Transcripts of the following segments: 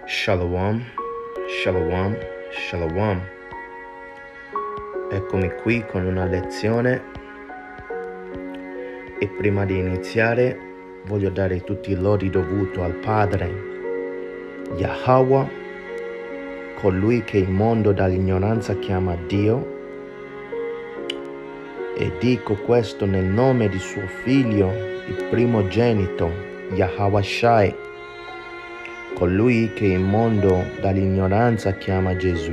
Shalom, shalom, shalom. Eccomi qui con una lezione e prima di iniziare voglio dare tutti i lodi dovuti al Padre, Yahweh, colui che il mondo dall'ignoranza chiama Dio, e dico questo nel nome di suo Figlio, il primogenito, Yahweh Shai, colui che il mondo dall'ignoranza chiama Gesù.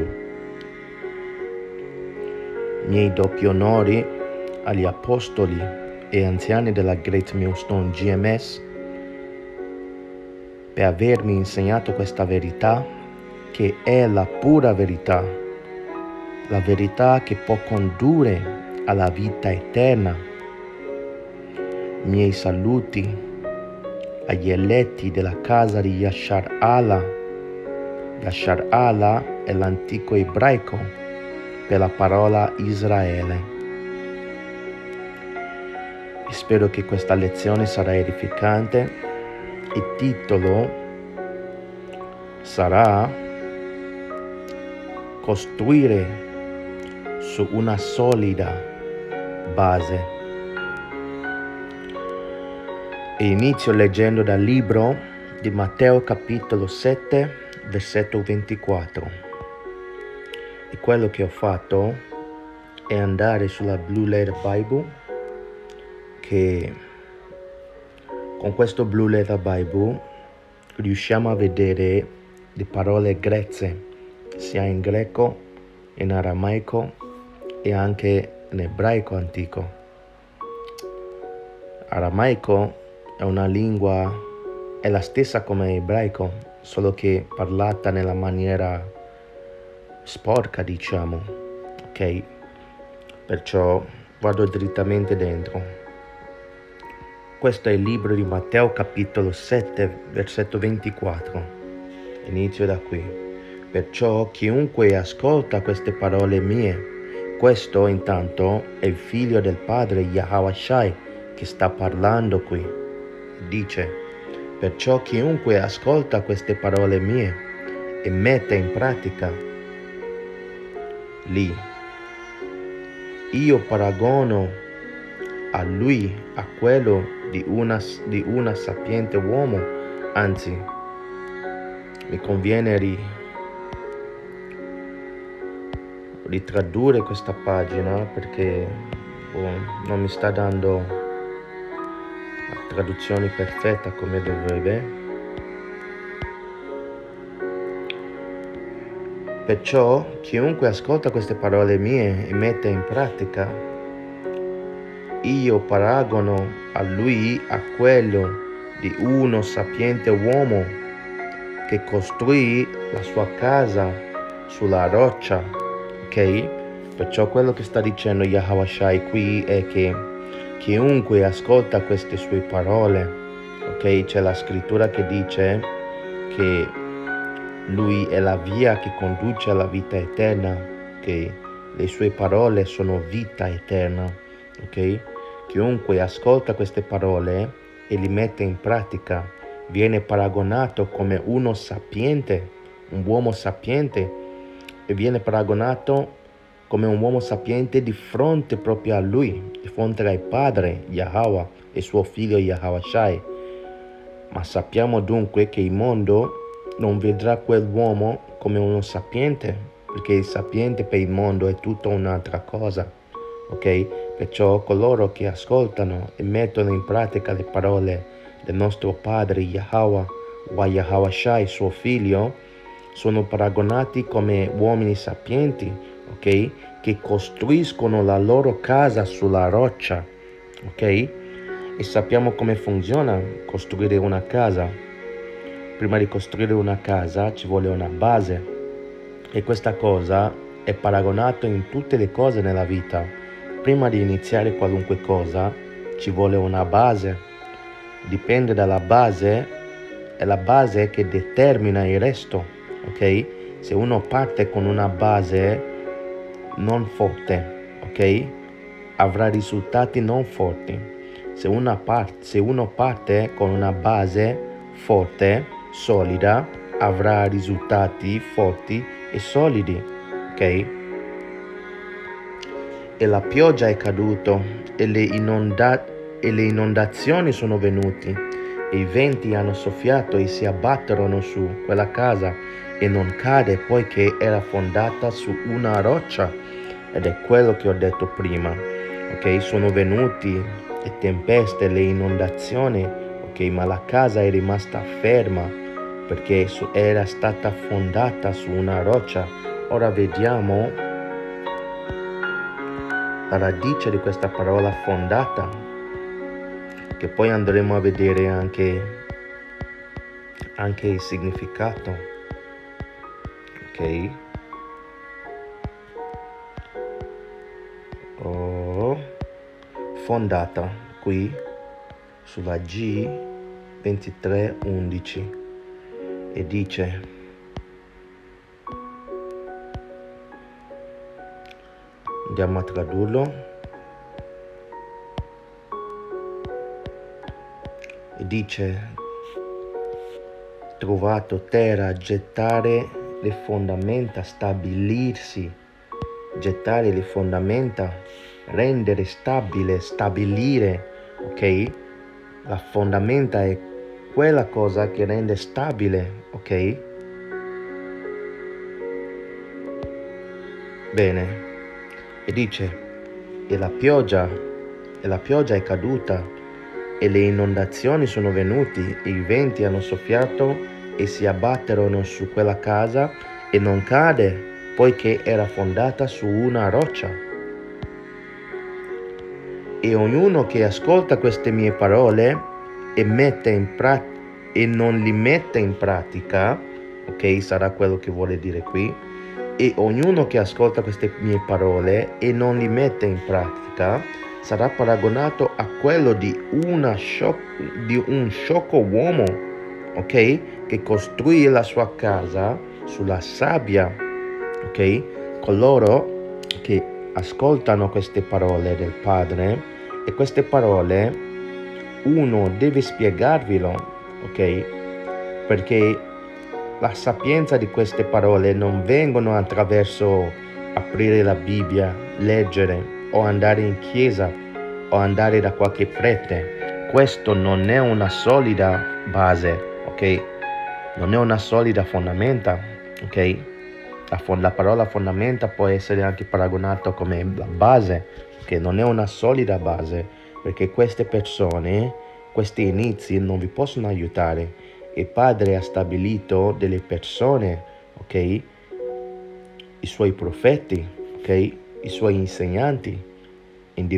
Miei doppi onori agli apostoli e anziani della Great Millstone GMS per avermi insegnato questa verità, che è la pura verità, la verità che può condurre alla vita eterna. Miei saluti agli eletti della casa di Yashar Allah. Yashar Allah è l'antico ebraico per la parola Israele. Spero che questa lezione sarà edificante. Il titolo sarà Costruire su una solida base. E inizio leggendo dal libro di Matteo capitolo 7 versetto 24. E quello che ho fatto è andare sulla Blue Letter Bible, che con questo Blue Letter Bible riusciamo a vedere le parole grezze sia in greco, in aramaico e anche in ebraico antico. Aramaico è una lingua, è la stessa come ebraico, solo che parlata nella maniera sporca, diciamo, ok? Perciò vado direttamente dentro. Questo è il libro di Matteo capitolo 7 versetto 24. Inizio da qui. Perciò chiunque ascolta queste parole mie, questo intanto è il figlio del padre Yahweh Shai che sta parlando qui. Dice: perciò chiunque ascolta queste parole mie e mette in pratica, lì io paragono a lui, a quello di una sapiente uomo. Anzi, mi conviene ritradurre questa pagina perché non mi sta dando la traduzione perfetta come dovrebbe. Perciò chiunque ascolta queste parole mie e mette in pratica, io paragono a lui, a quello di uno sapiente uomo che costruì la sua casa sulla roccia, ok? Perciò quello che sta dicendo Yahweh Shai qui è che chiunque ascolta queste sue parole, ok? C'è la scrittura che dice che lui è la via che conduce alla vita eterna, che le sue parole sono vita eterna, ok? Chiunque ascolta queste parole e li mette in pratica viene paragonato come uno sapiente, un uomo sapiente, e viene paragonato come un uomo sapiente di fronte proprio a lui, di fronte al Padre Yahweh e suo figlio Yahweh Shai. Ma sappiamo dunque che il mondo non vedrà quell'uomo come uno sapiente, perché il sapiente per il mondo è tutta un'altra cosa, ok? Perciò coloro che ascoltano e mettono in pratica le parole del nostro Padre Yahweh o Yahweh Shai, suo figlio, sono paragonati come uomini sapienti, ok? Che costruiscono la loro casa sulla roccia, ok? E sappiamo come funziona costruire una casa. Prima di costruire una casa ci vuole una base, e questa cosa è paragonata in tutte le cose nella vita. Prima di iniziare qualunque cosa ci vuole una base. Dipende dalla base, è la base che determina il resto, ok? Se uno parte con una base non forte, ok? Avrà risultati non forti. Se uno parte con una base forte, solida, avrà risultati forti e solidi, ok? E la pioggia è caduta e le inondazioni sono venuti, e i venti hanno soffiato e si abbatterono su quella casa e non cade poiché era fondata su una roccia. Ed è quello che ho detto prima, ok? Sono venuti le tempeste, le inondazioni, ok? Ma la casa è rimasta ferma perché era stata fondata su una roccia. Ora vediamo la radice di questa parola fondata, che poi andremo a vedere anche il significato, ok? Fondata qui sulla G 23:11 e dice: andiamo a tradurlo, e dice: trovato terra, gettare le fondamenta, stabilirsi, gettare le fondamenta, rendere stabile, stabilire, ok? La fondamenta è quella cosa che rende stabile, ok? Bene, e dice: e la pioggia è caduta e le inondazioni sono venuti, e i venti hanno soffiato e si abbatterono su quella casa e non cade poiché era fondata su una roccia. E ognuno che ascolta queste mie parole e non li mette in pratica, ok, sarà quello che vuole dire qui, e ognuno che ascolta queste mie parole e non li mette in pratica sarà paragonato a quello di un sciocco uomo, ok, che costruì la sua casa sulla sabbia, ok? Coloro che ascoltano queste parole del Padre, e queste parole uno deve spiegarvelo, ok? Perché la sapienza di queste parole non vengono attraverso aprire la Bibbia, leggere, o andare in chiesa, o andare da qualche prete. Questo non è una solida base, ok? Non è una solida fondamenta, ok? La parola fondamenta può essere anche paragonata come la base, che non è una solida base, perché queste persone, questi inizi non vi possono aiutare. Il Padre ha stabilito delle persone, ok? I suoi profeti, ok? I suoi insegnanti, in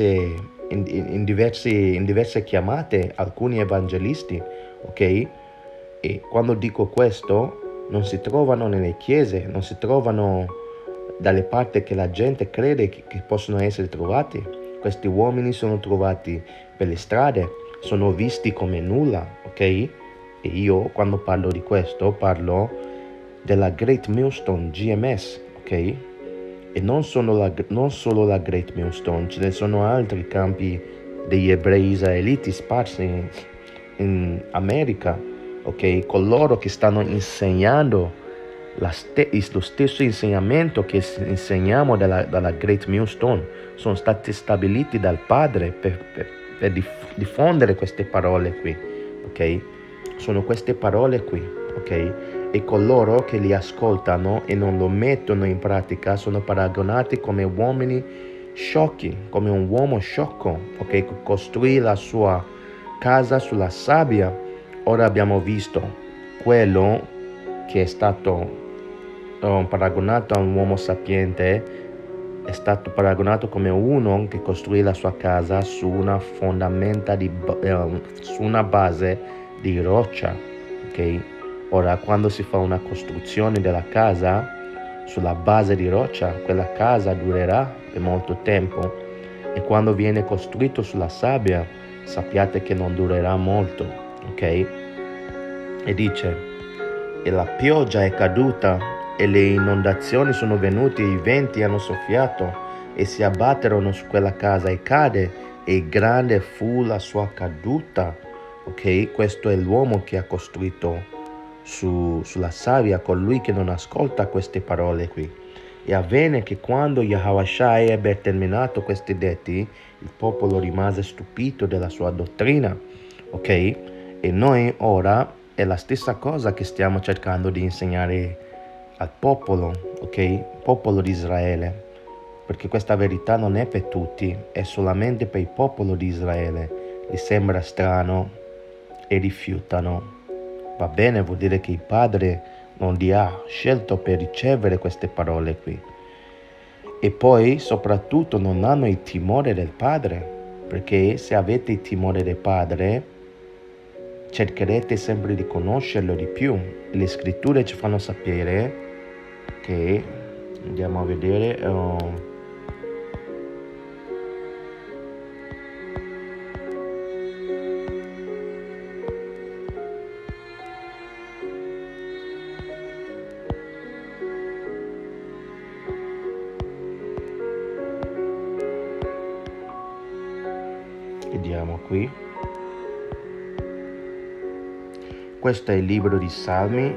diverse chiamate, alcuni evangelisti, ok? E quando dico questo, non si trovano nelle chiese, non si trovano dalle parti che la gente crede che possono essere trovati. Questi uomini sono trovati per le strade, sono visti come nulla, ok? E io, quando parlo di questo, parlo della Great Millstone GMS, ok? E non solo la Great Millstone, ce ne sono altri campi degli ebrei israeliti sparsi in America, ok? Coloro che stanno insegnando lo stesso insegnamento che insegniamo dalla Great Millstone, sono stati stabiliti dal Padre per diffondere queste parole qui, ok? Sono queste parole qui, ok? E coloro che li ascoltano e non lo mettono in pratica sono paragonati come uomini sciocchi, come un uomo sciocco, ok? Che costruì la sua casa sulla sabbia. Ora abbiamo visto quello che è stato paragonato a un uomo sapiente, è stato paragonato come uno che costruì la sua casa su una fondamenta su una base di roccia, ok? Ora, quando si fa una costruzione della casa sulla base di roccia, quella casa durerà per molto tempo, e quando viene costruito sulla sabbia, sappiate che non durerà molto, ok? E dice: e la pioggia è caduta e le inondazioni sono venute, i venti hanno soffiato e si abbatterono su quella casa e cade, e grande fu la sua caduta, ok? Questo è l'uomo che ha costruito sulla sabbia colui che non ascolta queste parole qui. E avvenne che quando Yahawashi ebbe terminato questi detti, il popolo rimase stupito della sua dottrina, ok? E noi ora è la stessa cosa che stiamo cercando di insegnare al popolo, ok? Popolo di Israele, perché questa verità non è per tutti, è solamente per il popolo di Israele. Gli sembra strano e rifiutano. Va bene, vuol dire che il Padre non li ha scelto per ricevere queste parole qui. E poi soprattutto non hanno il timore del Padre, perché se avete il timore del Padre cercherete sempre di conoscerlo di più. Le scritture ci fanno sapere che, andiamo a vedere, vediamo qui. Questo è il libro di Salmi.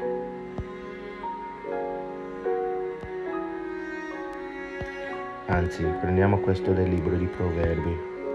Anzi, prendiamo questo del libro di Proverbi.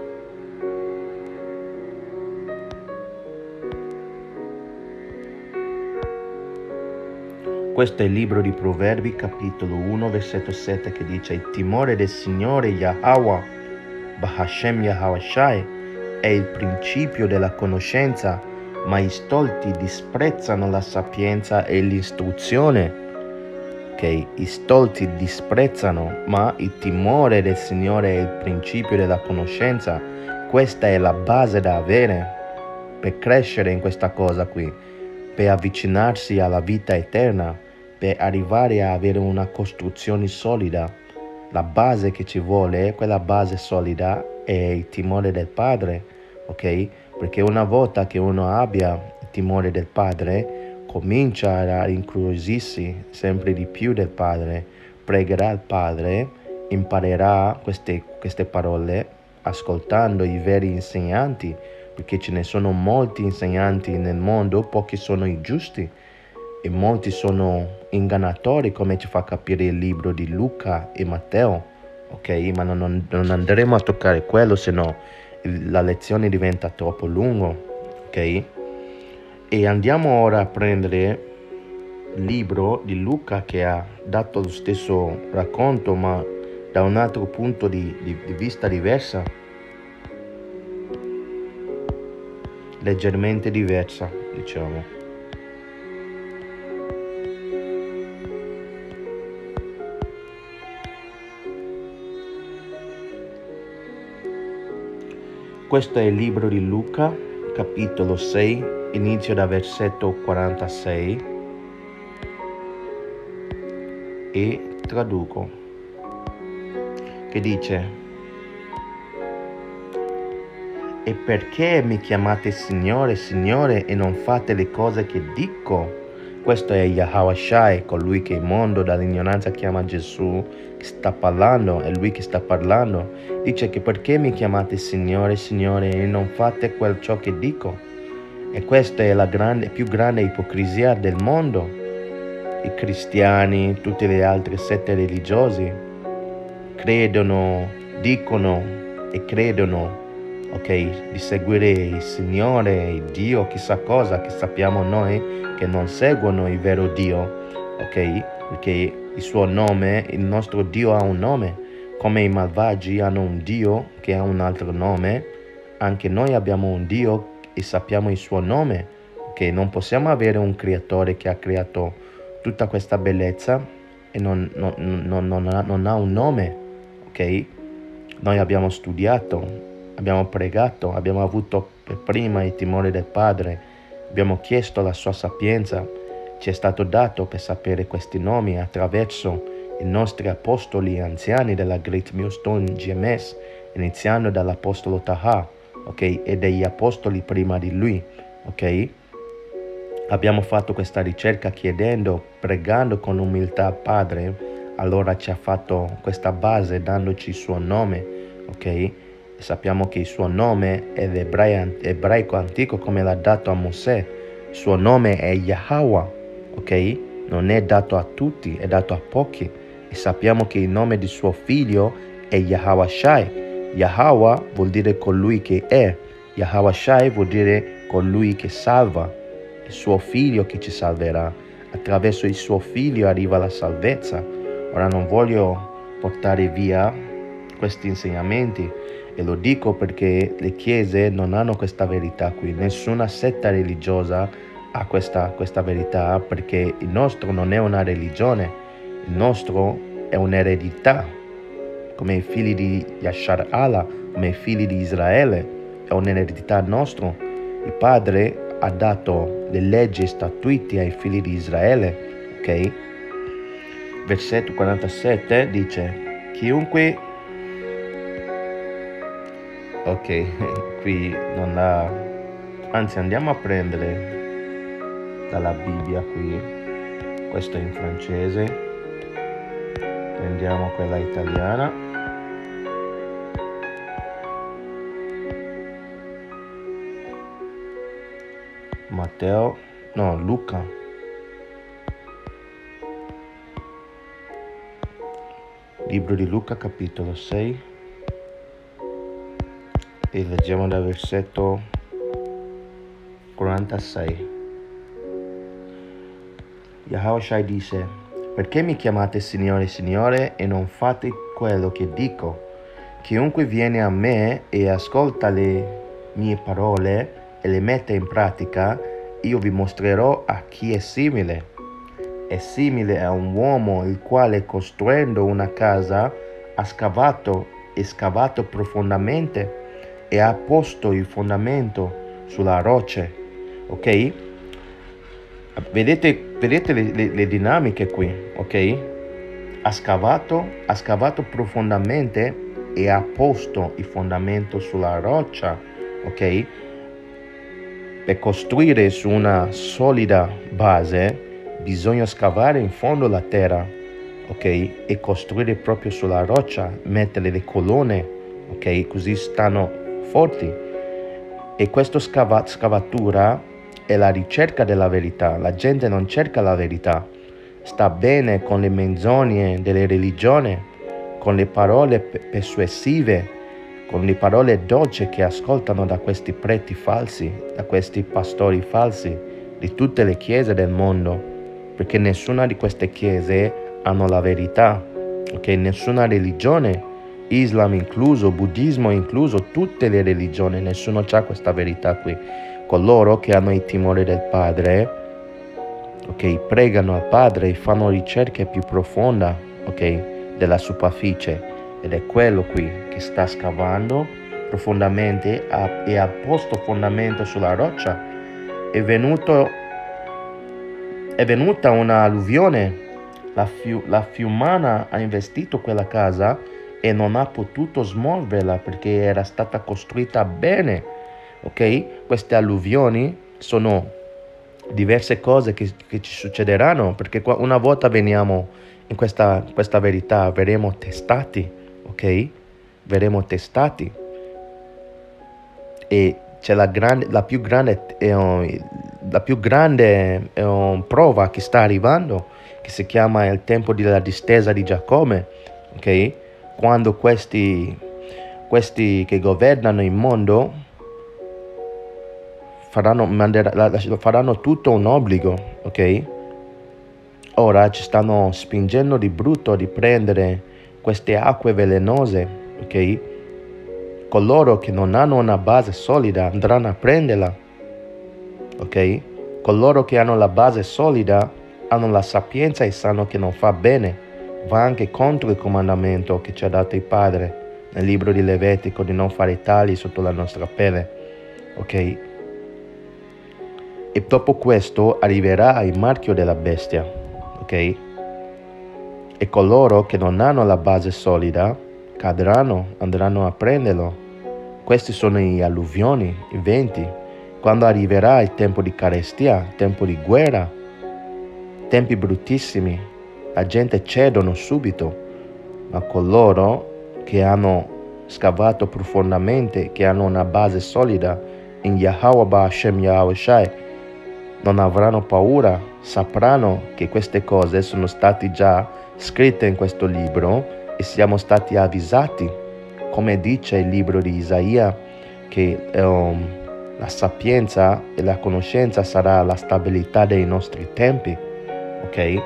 Questo è il libro di Proverbi, capitolo 1, versetto 7, che dice: il timore del Signore Yahweh, Bahashem Yahawashi, è il principio della conoscenza, ma i stolti disprezzano la sapienza e l'istruzione. Ok, i stolti disprezzano, ma il timore del Signore è il principio della conoscenza. Questa è la base da avere per crescere in questa cosa qui, per avvicinarsi alla vita eterna, per arrivare a avere una costruzione solida. La base che ci vuole, quella base solida, è il timore del Padre, ok? Perché una volta che uno abbia il timore del Padre, comincia a incuriosirsi sempre di più del Padre, pregherà il Padre, imparerà queste parole ascoltando i veri insegnanti, perché ce ne sono molti insegnanti nel mondo, pochi sono i giusti e molti sono ingannatori, come ci fa capire il libro di Luca e Matteo, ok? Ma non andremo a toccare quello, se no la lezione diventa troppo lunga, ok? E andiamo ora a prendere il libro di Luca, che ha dato lo stesso racconto, ma da un altro punto di vista diversa, leggermente diversa, diciamo. Questo è il libro di Luca, capitolo 6, inizio da versetto 46 e traduco, che dice: e perché mi chiamate Signore, Signore, e non fate le cose che dico? Questo è Yahawashi, colui che il mondo dall'ignoranza chiama Gesù, che sta parlando, è lui che sta parlando. Dice che perché mi chiamate Signore, Signore, e non fate ciò che dico? E questa è la più grande ipocrisia del mondo. I cristiani, tutte le altre sette religiose, credono, dicono e credono, ok, di seguire il Signore, il Dio, chissà cosa, che sappiamo noi che non seguono il vero Dio, ok? Perché il suo nome, il nostro Dio ha un nome, come i malvagi hanno un Dio che ha un altro nome, anche noi abbiamo un Dio e sappiamo il suo nome, ok? Non possiamo avere un creatore che ha creato tutta questa bellezza e non ha un nome, ok? Noi abbiamo studiato, abbiamo pregato, abbiamo avuto per prima il timore del Padre, abbiamo chiesto la sua sapienza, ci è stato dato per sapere questi nomi attraverso i nostri apostoli anziani della Great Millstone GMS, iniziando dall'apostolo Taha, ok, e degli apostoli prima di lui, ok? Abbiamo fatto questa ricerca chiedendo, pregando con umiltà al Padre, allora ci ha fatto questa base dandoci il suo nome, ok? E sappiamo che il suo nome è l'ebraico antico come l'ha dato a Mosè, Il suo nome è Yahweh, ok? Non è dato a tutti, è dato a pochi. E sappiamo che il nome di suo figlio è Yahweh Shai. Yahweh vuol dire colui che è. Yahweh Shai vuol dire colui che salva. Il suo figlio che ci salverà. Attraverso il suo figlio arriva la salvezza. Ora non voglio portare via questi insegnamenti e lo dico perché le chiese non hanno questa verità qui. Nessuna setta religiosa ha questa verità, perché il nostro non è una religione, il nostro è un'eredità, come i figli di Yashar Allah, come i figli di Israele, è un'eredità nostra. Il Padre ha dato le leggi e statuti ai figli di Israele, ok? Versetto 47 dice, chiunque... Ok, qui non ha... Anzi, andiamo a prendere dalla Bibbia qui, questo è in francese, prendiamo quella italiana, Luca, libro di Luca capitolo 6 e leggiamo dal versetto 46. Yahweh Shai disse, perché mi chiamate Signore, Signore, e non fate quello che dico? Chiunque viene a me e ascolta le mie parole e le mette in pratica, io vi mostrerò a chi è simile. È simile a un uomo il quale, costruendo una casa, ha scavato profondamente e ha posto il fondamento sulla roccia. Ok? Vedete le dinamiche qui, ok? Ha scavato profondamente e ha posto il fondamento sulla roccia, ok? Per costruire su una solida base bisogna scavare in fondo la terra, ok? E costruire proprio sulla roccia, mettere le colonne, ok? Così stanno forti. E questa scavatura è la ricerca della verità. La gente non cerca la verità, sta bene con le menzogne delle religioni, con le parole persuasive, con le parole dolci che ascoltano da questi preti falsi, da questi pastori falsi, di tutte le chiese del mondo, perché nessuna di queste chiese hanno la verità, ok? Nessuna religione, Islam incluso, Buddismo incluso, tutte le religioni, nessuno ha questa verità qui. Coloro che hanno il timore del Padre, ok, pregano al Padre e fanno ricerche più profonde, ok, della superficie, ed è quello qui che sta scavando profondamente e ha posto fondamento sulla roccia. È venuta un'alluvione, la fiumana ha investito quella casa e non ha potuto smuoverla perché era stata costruita bene. Ok? Queste alluvioni sono diverse cose che ci succederanno, perché una volta veniamo in questa verità, verremo testati, ok? Verremo testati. E c'è la più grande prova che sta arrivando, che si chiama il tempo della distesa di Giacobbe, ok? Quando questi che governano il mondo faranno tutto un obbligo, ok? Ora ci stanno spingendo di brutto di prendere queste acque velenose, ok? Coloro che non hanno una base solida andranno a prenderla, ok? Coloro che hanno la base solida hanno la sapienza e sanno che non fa bene, va anche contro il comandamento che ci ha dato il Padre nel libro di Levitico di non fare tagli sotto la nostra pelle, ok? E dopo questo arriverà il marchio della bestia, ok? E coloro che non hanno la base solida cadranno, andranno a prenderlo. Questi sono gli alluvioni, i venti. Quando arriverà il tempo di carestia, il tempo di guerra, tempi bruttissimi, la gente cedono subito, ma coloro che hanno scavato profondamente, che hanno una base solida in Yahweh Hashem Yahweh Shai, non avranno paura, sapranno che queste cose sono state già scritte in questo libro e siamo stati avvisati, come dice il libro di Isaia, che la sapienza e la conoscenza sarà la stabilità dei nostri tempi, ok?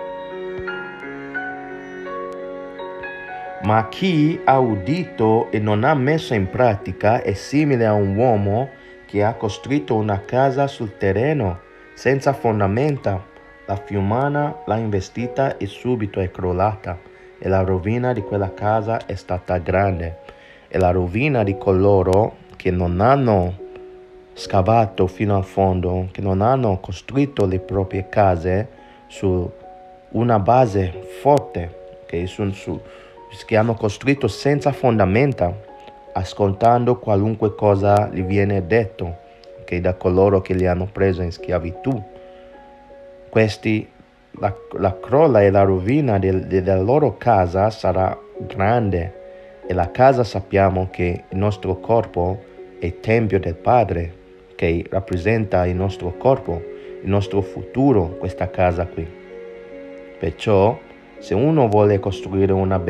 Ma chi ha udito e non ha messo in pratica è simile a un uomo che ha costruito una casa sul terreno senza fondamenta. La fiumana l'ha investita e subito è crollata, e la rovina di quella casa è stata grande. E la rovina di coloro che non hanno scavato fino al fondo, che non hanno costruito le proprie case su una base forte, che hanno costruito senza fondamenta, ascoltando qualunque cosa gli viene detto, da coloro che li hanno preso in schiavitù. Questi, la crolla e la rovina della loro casa sarà grande, e la casa sappiamo che il nostro corpo è il tempio del Padre, che rappresenta il nostro corpo, il nostro futuro, questa casa qui. Perciò, se uno vuole costruire un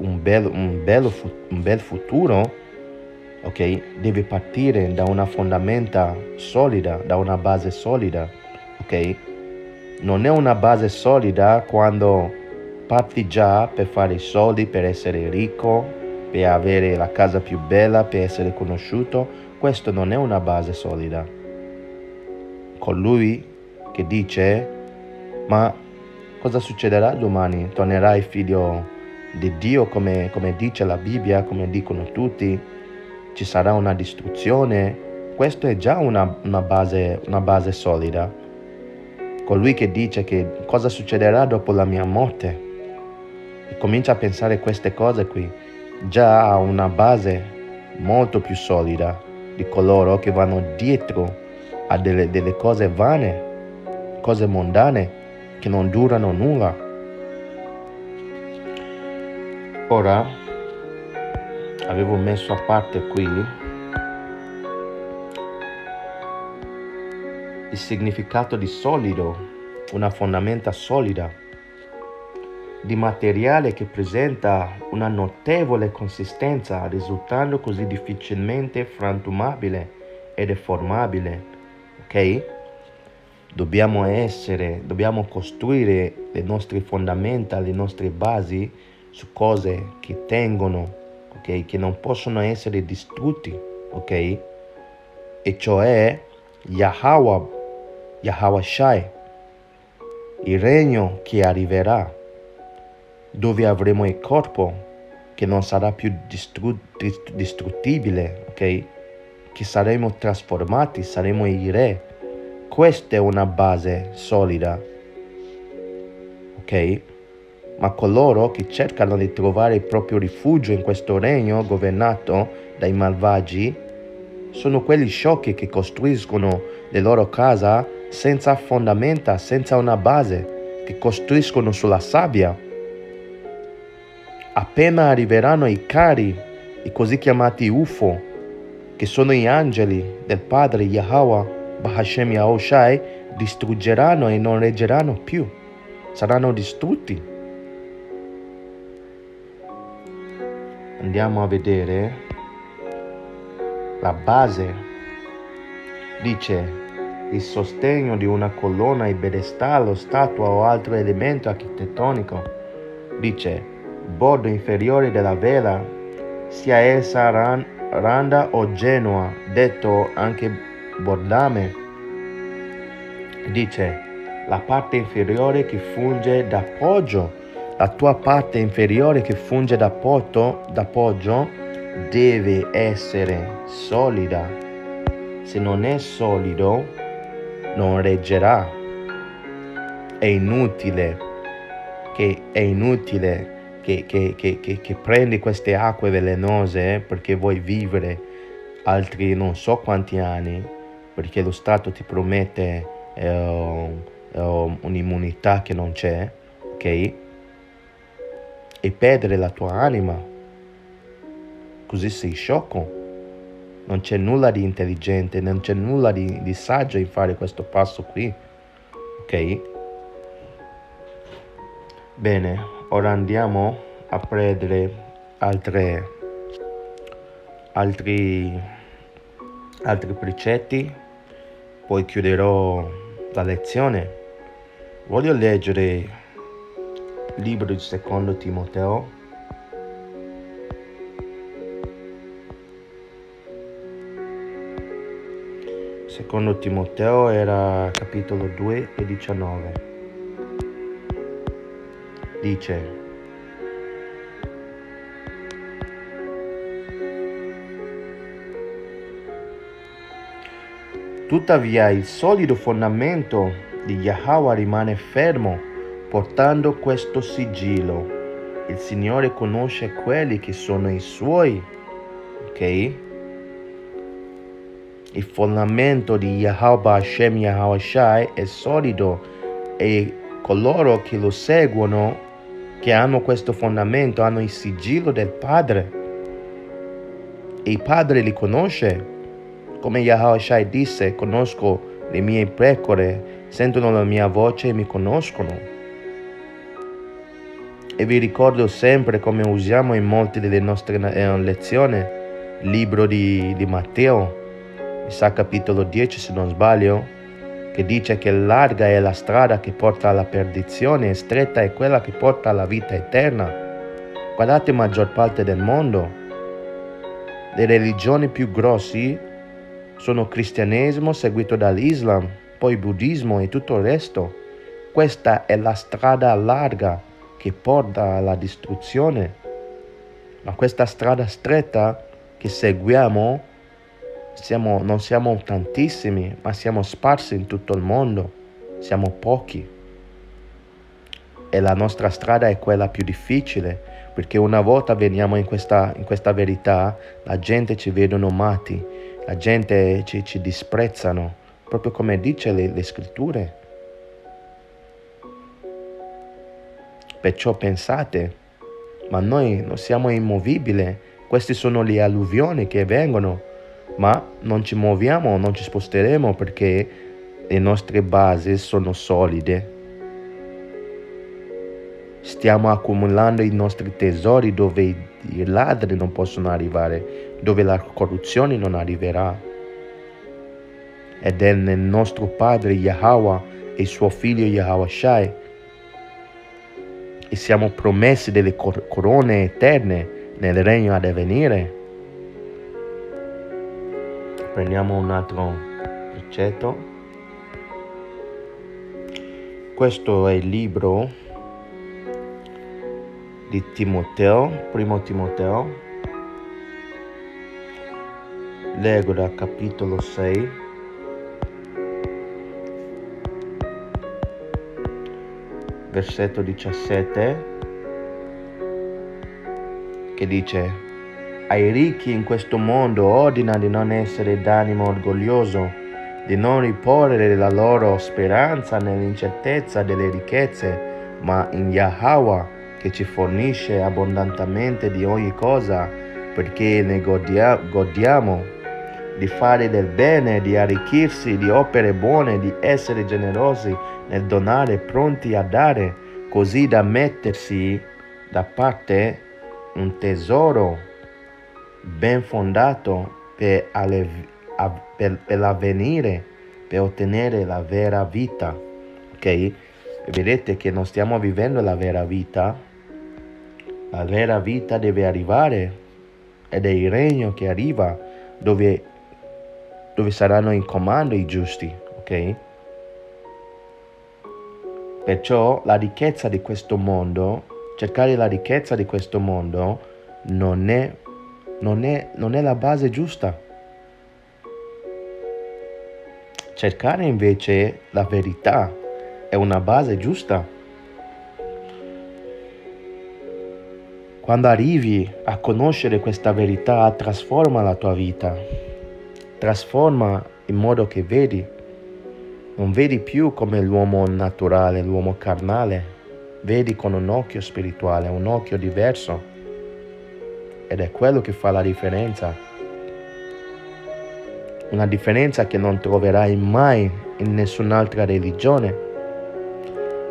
bel futuro, ok, deve partire da una fondamenta solida, da una base solida, ok? Non è una base solida quando parti già per fare i soldi, per essere ricco, per avere la casa più bella, per essere conosciuto. Questo non è una base solida. Colui che dice, ma cosa succederà domani? Tornerai figlio di Dio come dice la Bibbia, come dicono tutti? Ci sarà una distruzione? Questo è già una base solida. Colui che dice che cosa succederà dopo la mia morte e comincia a pensare queste cose qui, già ha una base molto più solida di coloro che vanno dietro a delle cose vane, cose mondane, che non durano nulla. Ora avevo messo a parte qui il significato di solido, una fondamenta solida, di materiale che presenta una notevole consistenza, risultando così difficilmente frantumabile e deformabile, ok? Dobbiamo costruire le nostre fondamenta, le nostre basi su cose che tengono, ok? Che non possono essere distrutti, ok? E cioè Yahweh Shai, il regno che arriverà, dove avremo il corpo che non sarà più distruttibile, ok? Che saremo trasformati, saremo i re. Questa è una base solida, ok? Ma coloro che cercano di trovare il proprio rifugio in questo regno governato dai malvagi sono quelli sciocchi che costruiscono le loro case senza fondamenta, senza una base, che costruiscono sulla sabbia. Appena arriveranno i cari, i così chiamati UFO, che sono gli angeli del Padre Yahweh, Bahashem Yahushai, distruggeranno e non reggeranno più, saranno distrutti. Andiamo a vedere la base. Dice: il sostegno di una colonna, il pedestallo, statua o altro elemento architettonico. Dice: bordo inferiore della vela, sia essa randa o genua, detto anche bordame. Dice: la parte inferiore che funge d'appoggio, la tua parte inferiore che funge d'appoggio deve essere solida. Se non è solido, non reggerà. È inutile che prendi queste acque velenose perché vuoi vivere altri non so quanti anni, perché lo Stato ti promette un'immunità che non c'è, ok? E perdere la tua anima. Così sei sciocco. Non c'è nulla di intelligente, non c'è nulla di saggio in fare questo passo qui. ok? Bene, ora andiamo a prendere altri precetti, poi chiuderò la lezione. Voglio leggere il libro di Secondo Timoteo, Secondo Timoteo era capitolo 2 e 19. Dice: tuttavia il solido fondamento di Yahweh rimane fermo, portando questo sigillo: il Signore conosce quelli che sono i suoi. Ok? Il fondamento di Yahweh Hashem Yahweh Shai è solido, e coloro che lo seguono, che hanno questo fondamento, hanno il sigillo del Padre, e il Padre li conosce. Come Yahweh Shai disse: conosco le mie pecore, sentono la mia voce e mi conoscono. E vi ricordo sempre, come usiamo in molte delle nostre lezioni, il libro di Matteo, mi sa capitolo 10 se non sbaglio, che dice che larga è la strada che porta alla perdizione e stretta è quella che porta alla vita eterna. Guardate, maggior parte del mondo, le religioni più grossi sono cristianesimo seguito dall'Islam, poi buddismo e tutto il resto. Questa è la strada larga che porta alla distruzione. Ma questa strada stretta che seguiamo, non siamo tantissimi, ma siamo sparsi in tutto il mondo. Siamo pochi. E la nostra strada è quella più difficile, perché una volta veniamo in questa verità, la gente ci vedono matti, la gente ci disprezzano, proprio come dice le scritture. Perciò pensate, ma noi non siamo immovibili, queste sono le alluvioni che vengono, ma non ci muoviamo, non ci sposteremo, perché le nostre basi sono solide. Stiamo accumulando i nostri tesori dove i ladri non possono arrivare, dove la corruzione non arriverà. Ed è nel nostro Padre Yahweh e il suo Figlio Yahweh Shai. E siamo promessi delle corone eterne nel regno a venire. Prendiamo un altro precetto. Questo è il libro di Timoteo, primo Timoteo. Leggo dal capitolo 6, versetto 17, che dice: ai ricchi in questo mondo ordina di non essere d'animo orgoglioso, di non riporre la loro speranza nell'incertezza delle ricchezze, ma in Yahweh, che ci fornisce abbondantemente di ogni cosa, perché ne godiamo di fare del bene, di arricchirsi di opere buone, di essere generosi nel donare, pronti a dare, così da mettersi da parte un tesoro ben fondato per l'avvenire, per ottenere la vera vita. Ok? E vedete che non stiamo vivendo la vera vita. La vera vita deve arrivare, ed è il regno che arriva, dove saranno in comando i giusti. Ok? Perciò la ricchezza di questo mondo, cercare la ricchezza di questo mondo non è la base giusta. Cercare invece la verità è una base giusta. Quando arrivi a conoscere questa verità, trasforma la tua vita. Trasforma in modo che vedi. Non vedi più come l'uomo naturale, l'uomo carnale. Vedi con un occhio spirituale, un occhio diverso. Ed è quello che fa la differenza. Una differenza che non troverai mai in nessun'altra religione.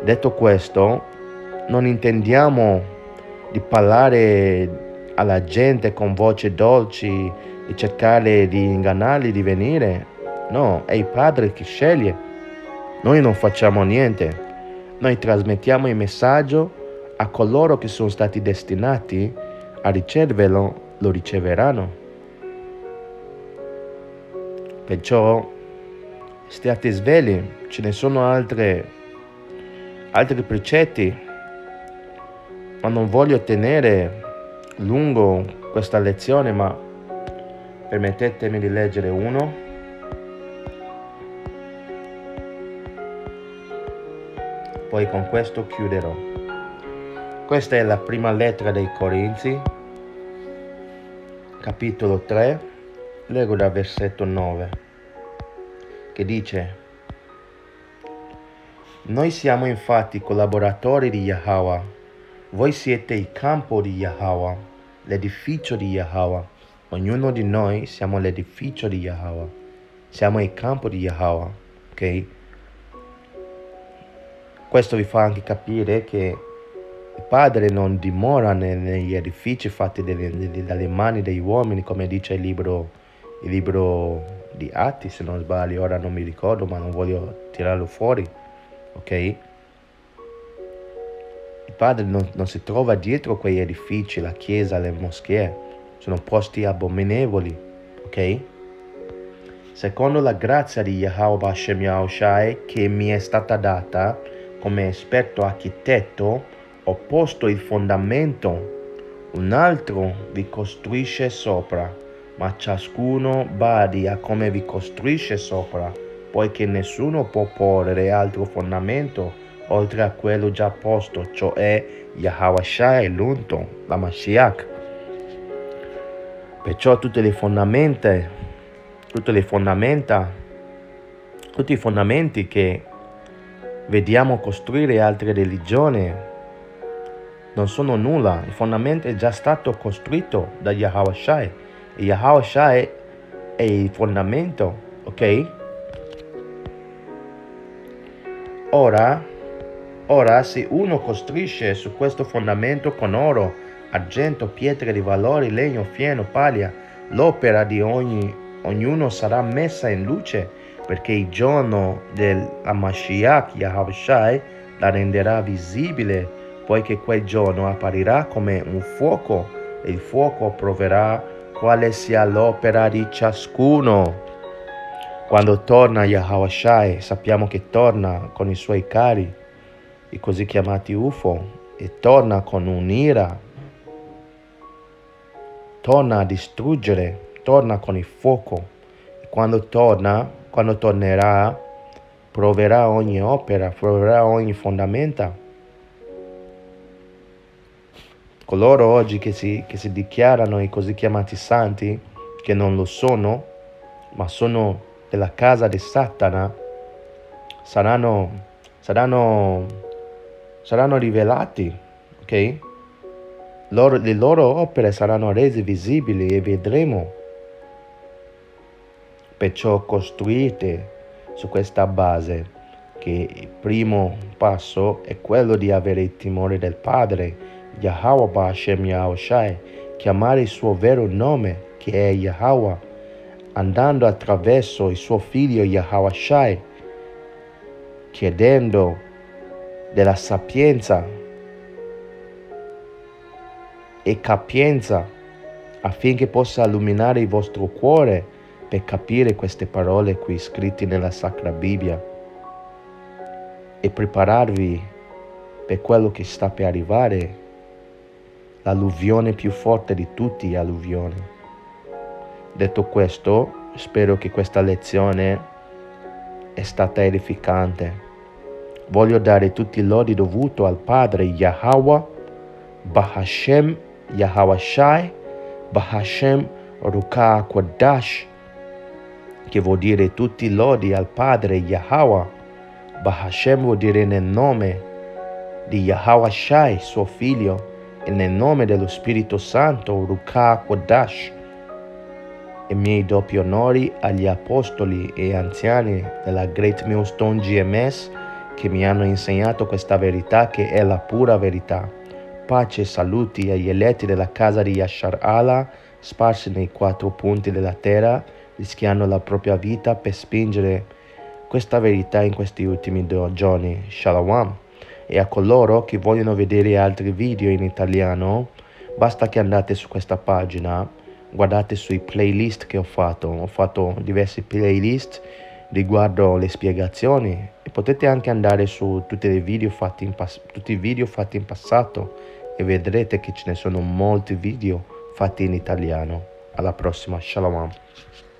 Detto questo, non intendiamo di parlare alla gente con voci dolci e cercare di ingannarli di venire. No, è il Padre che sceglie. Noi non facciamo niente. Noi trasmettiamo il messaggio a coloro che sono stati destinati a riceverlo, lo riceveranno. Perciò state svegli, ce ne sono altri precetti, ma non voglio tenere lungo questa lezione, ma permettetemi di leggere uno. Poi con questo chiuderò. Questa è la prima lettera dei Corinzi, capitolo 3, leggo dal versetto 9, che dice: Noi siamo infatti collaboratori di Yahweh, voi siete il campo di Yahweh, l'edificio di Yahweh. Ognuno di noi siamo l'edificio di Yahweh, siamo il campo di Yahweh, ok? Questo vi fa anche capire che il Padre non dimora negli edifici fatti dalle mani degli uomini, come dice il libro di Atti, se non sbaglio, ora non mi ricordo, ma non voglio tirarlo fuori, ok? Il Padre non si trova dietro quegli edifici, la chiesa, le moschee, sono posti abominevoli, ok? Secondo la grazia di Yahweh Hashem Yahushai che mi è stata data come esperto architetto, ho posto il fondamento, un altro vi costruisce sopra, ma ciascuno badi a come vi costruisce sopra, poiché nessuno può porre altro fondamento oltre a quello già posto, cioè Yahushai l'unto, la Mashiach. Perciò tutti i fondamenti che vediamo costruire altre religioni non sono nulla. Il fondamento è già stato costruito da Yahushai e Yahushai è il fondamento, ok? Ora se uno costruisce su questo fondamento con oro, argento, pietre di valore, legno, fieno, paglia, l'opera di ognuno sarà messa in luce, perché il giorno della Mashiach Yahushai la renderà visibile, poiché quel giorno apparirà come un fuoco e il fuoco proverà quale sia l'opera di ciascuno. Quando torna Yahushai, sappiamo che torna con i suoi cari, i così chiamati UFO, e torna con un'ira, torna a distruggere, torna con il fuoco. E quando tornerà, proverà ogni opera, proverà ogni fondamenta. Coloro oggi che si dichiarano i così chiamati santi, che non lo sono, ma sono della casa di Satana, saranno rivelati, ok? Le loro opere saranno rese visibili e vedremo. Perciò costruite su questa base, che il primo passo è quello di avere il timore del Padre, Yahweh Hashem Yahushai, chiamare il suo vero nome, che è Yahweh, andando attraverso il suo figlio Yahushai, chiedendo della sapienza e capienza affinché possa illuminare il vostro cuore per capire queste parole qui scritte nella Sacra Bibbia e prepararvi per quello che sta per arrivare, l'alluvione più forte di tutti gli alluvioni. Detto questo, spero che questa lezione è stata edificante. Voglio dare tutti i lodi dovuti al Padre Yahweh, Bahashem Yahushai, Bahashem Ruka Quadash, che vuol dire tutti i lodi al Padre Yahweh. Bahashem vuol dire nel nome di Yahushai, suo figlio, e nel nome dello Spirito Santo, Ruka Quadash. E miei doppi onori agli apostoli e anziani della Great Millstone GMS che mi hanno insegnato questa verità che è la pura verità. Pace e saluti agli eletti della casa di Yashar Allah, sparsi nei 4 punti della terra, rischiando la propria vita per spingere questa verità in questi ultimi giorni. Shalom. E a coloro che vogliono vedere altri video in italiano, basta che andate su questa pagina, guardate sui playlist che ho fatto diversi playlist riguardo le spiegazioni, e potete anche andare su tutti i video fatti in passato e vedrete che ce ne sono molti video fatti in italiano. Alla prossima, shalom.